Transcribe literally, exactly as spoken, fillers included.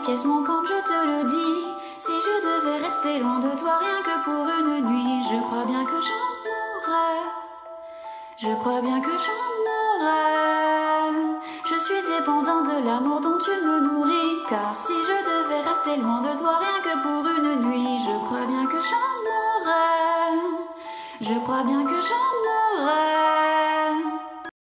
piècement quand je te le dis. Si je devais rester loin de toi rien que pour une nuit, je crois bien que j'en mourrais. Je crois bien que j'en mourrais. Je suis dépendant de l'amour dont tu me nourris, car si je devais rester loin de toi rien que pour une nuit, je crois bien que j'en mourrais. Je crois bien que j'en mourrais.